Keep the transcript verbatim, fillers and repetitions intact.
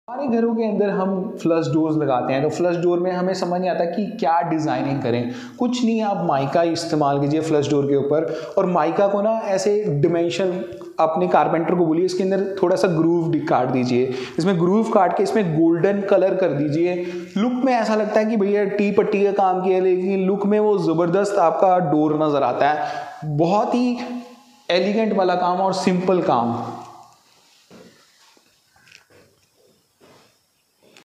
हमारे घरों के अंदर हम फ्लश डोर्स लगाते हैं, तो फ्लश डोर में हमें समझ नहीं आता कि क्या डिज़ाइनिंग करें। कुछ नहीं, आप माइका इस्तेमाल कीजिए फ्लश डोर के ऊपर, और माइका को ना ऐसे डिमेंशन अपने कारपेंटर को बोलिए इसके अंदर थोड़ा सा ग्रूव काट दीजिए, इसमें ग्रूव काट के इसमें गोल्डन कलर कर दीजिए। लुक में ऐसा लगता है कि भैया टी पट्टी का काम किया, लेकिन लुक में वो ज़बरदस्त आपका डोर नज़र आता है। बहुत ही एलिगेंट वाला काम और सिंपल काम।